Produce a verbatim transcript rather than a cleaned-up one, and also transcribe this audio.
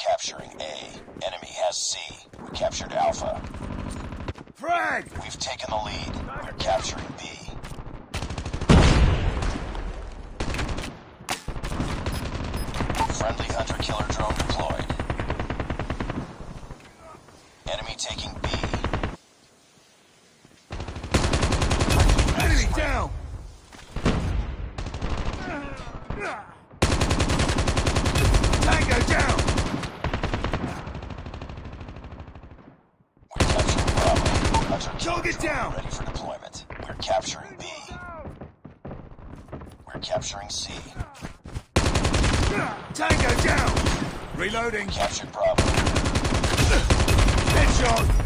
capturing A. Enemy has C. We captured Alpha. Frag! We've taken the lead. We're capturing B. Friendly hunter-killer drone deployed. Enemy taking B. Enemy down! Tango down! We're capturing Bravo. Hunter-killer Target drone down! ready for deployment. We're capturing B. We're capturing C. Tango down! Reloading. Captured Bravo. Headshot!